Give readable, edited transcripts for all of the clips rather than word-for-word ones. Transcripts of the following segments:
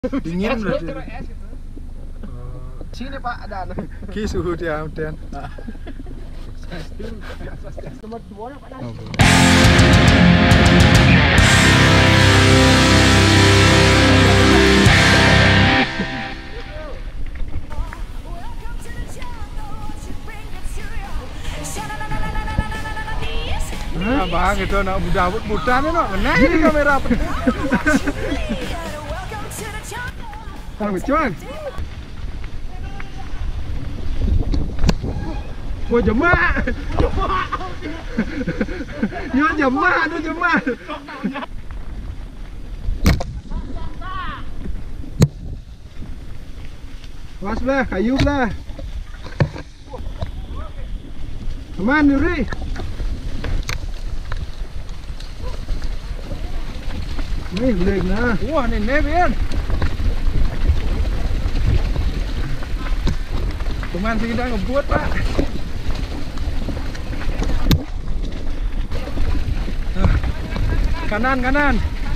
Dingin berarti. Sini Pak ada. Ki suhu dia hujan. Nomor 2 Pak. Nah, bang itu nak muda nih no, kena ini kamera. Kalau cuan. Wah jemaah. Ya jemaah, tu jemaah. Was belah, kayu belah. Aman Nuri. Nih leg nah. Wah ni Nevian. Teman sini dah ngebuat Pak. Kanan kanan.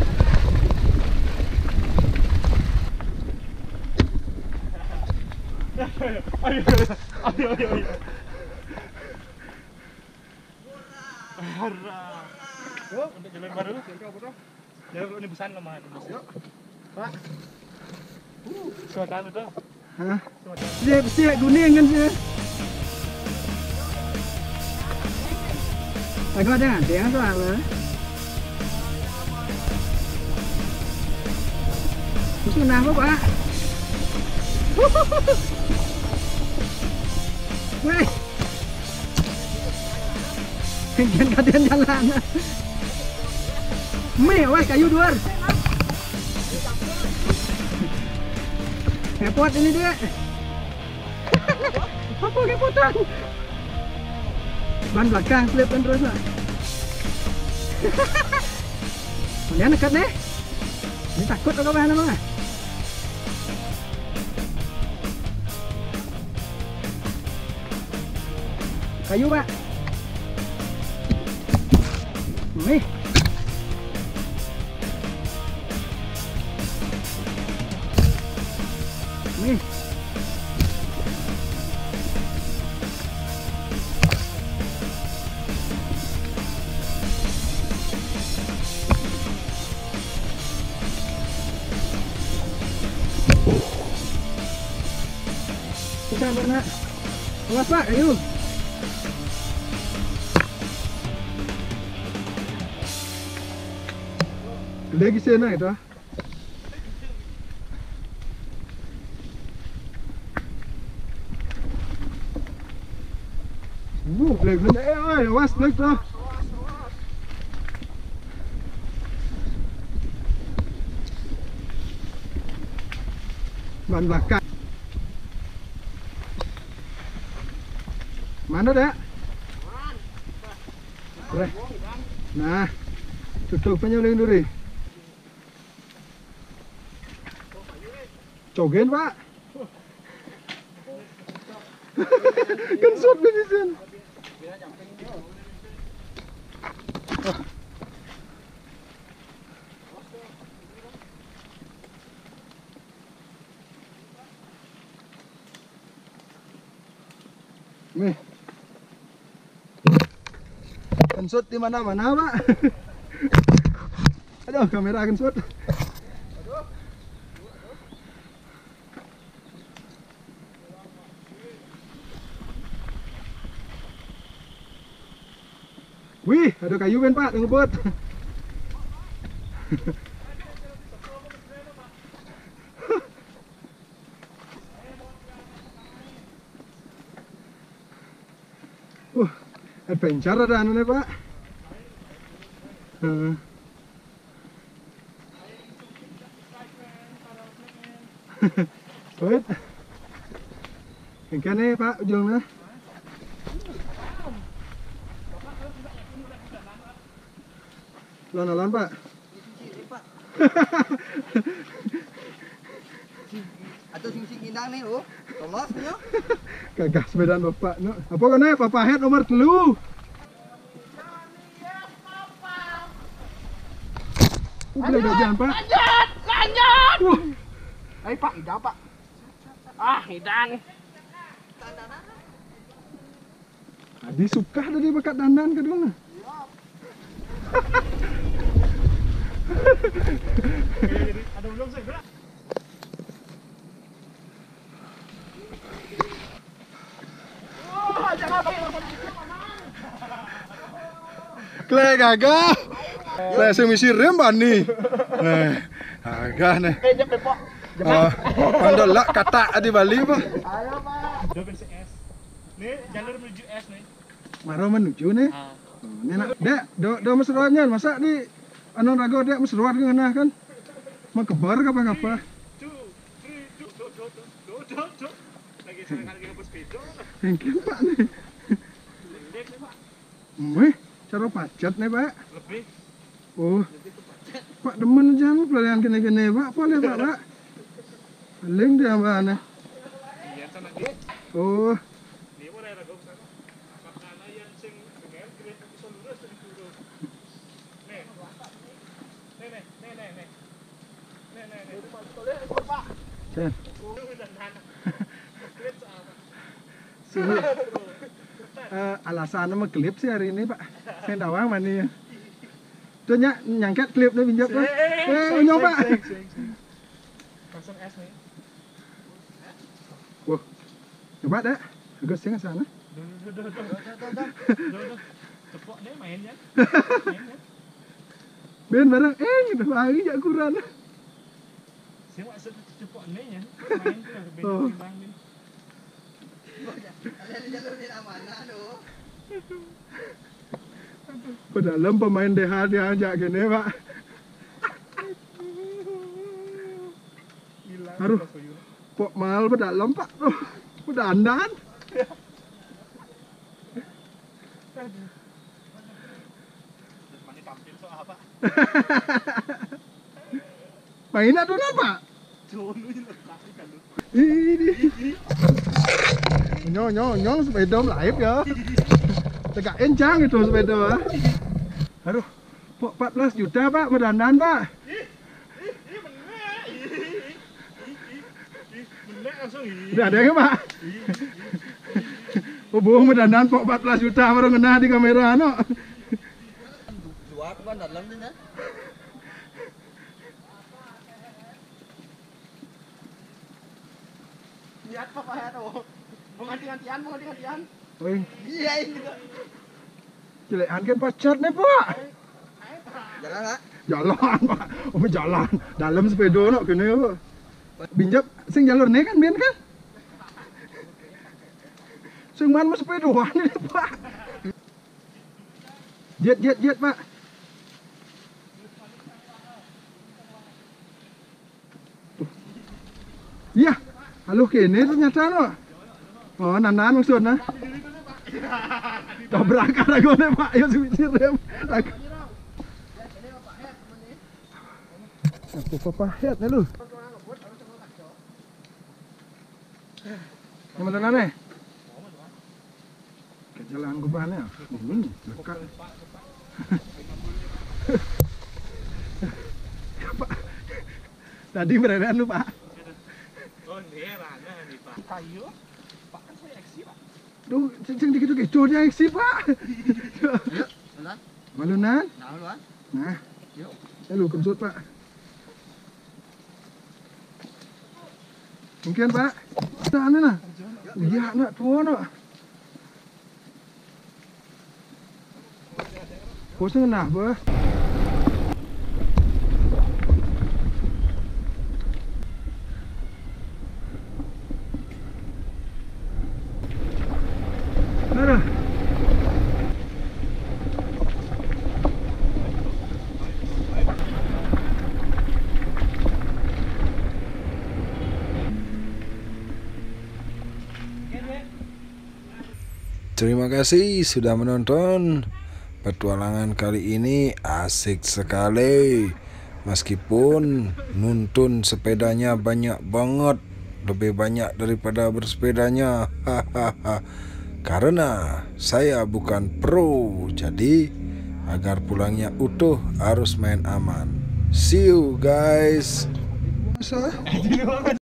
Ayo. Yuk, untuk jalan baru. Ya, ini busan lemah. Yuk. Pak. Suatan itu. Hah? Siap kuning kan sih. Phải có thế tiếng các bạn nữa. Chú nào các bạn? Wih. Jangan kalian jalan. Meh, wah kayu dua. Repot ini dia. Apa kepotan? Ban belakang slip kan terus lah. Dia dekat nih. Ini takut atau apa namanya? Kayu Pak. Nih. Nih. Susah benar. Awas Pak, kayu. Lagi sana itu. Lagi oi, awas lagi tu. Ban belakang. Mana dah? Nah, tutup penyuling dulu. Cogen Pak. Kensut bisisan. Nih. Kensut di mana-mana Pak. Aduh, kamera kensut. Wih, ada kayu kan Pak, ngebut. Adventure ada anu nih Pak. Wait. Yang nih Pak ujungnya. Lan-lan Pak. Atau sing-sing indang nih, oh. Tolos nya. Gagah sepedaan Bapak. No. Apa kena Papa head nomor 3. Udah jangan Pak. Lanjut. Ayo Pak, hidang Pak. Hidang. Adi suka tadi bakat dandan ke dong. Ada belum sih, gerak. Kle gagah. Kle semisi rem bani. Agak nih. Pandol lah kata di Bali Pak. Ayo Pak. Udah bensin es. Nih jalur menuju es nih. Maro menuju nih. Ini nak, dek, do mesrawatnya masa di anu rago dek mesrawat ngena kan. Mau kebar apa-apa. Lagi senang lagi ngepus video. Mungkin Pak nih. Wih, cara pacet nih Pak. Lebih. Oh, Pak demen aja mah pelayan kene-kene Pak. Boleh Pak. Paling dia mana? Iya sana dia. Oh, Dia mau daerah gua sana. Makanya yang sing dengan keren bisa lurus dari dulu. Nih. Cen. Udah nana. Keren sama. Sini. Alasan nama klip sih hari ini Pak. Saya dawang mana ya? Tuh nyangkat klipnya pinjam Pak. Nyoba. Langsung es nih. Wah, coba deh. Agak sih ke sana. Duh. Cepok deh mainnya. Ben barang, udah lagi jak kurang. Saya maksud cepok nih ya. Main tuh bang nih. Ada jalur di mana tuh? Ke dalam pemain DH dia ajak gini Pak. Gila. Aduh. Pok mal ke dalam Pak. Udah andan. Mani tampil soal apa? Main tuh apa? Jono ini kasih kan lu. Ini. Nyong sepeda live ya. Tegak encang itu sepeda. Aduh, Pok 14 juta Pak, medandan Pak. Bener langsung Udah ada nggak Pak? Oh bohong medandan Pok 14 juta baru ngena di kamera no. Dua kan dalam tuh ya. Lihat Pak ya tuh. Mau ganti-gantian. Wih, Iya ini tuh. cilekan kan pacar nih Pak. Jalan Pak. Jalan Pak, jalan. Dalam sepeda no kene Pak. Binjap sing jalur nih kan biar kan? Sing man mas sepedaan ini Pak. Jet Pak. Iya, halo kene ternyata no. Oh, nanan maksud nah. Tabrakan aku nih Pak, ya sih rem. Aku papa head nih lu. Yang mana nih? Ke jalan kubannya. Ini dekat. Pak. Tadi berada lu Pak. Oh, ini mana nih Pak? Kayu. Pak kan saya eksi Pak. Duh, cing dikit-dikit dia eksi Pak. Yuk, jalan. Malunan? Nah, lu ah. Nah, Yuk. lu kemsut Pak. Mungkin Pak. Sana nah. Iya nak tua nak. Pusing nah bah. Mana? Terima kasih sudah menonton. Petualangan kali ini asik sekali. Meskipun nuntun sepedanya banyak banget, lebih banyak daripada bersepedanya. Karena saya bukan pro, jadi agar pulangnya utuh harus main aman. See you guys.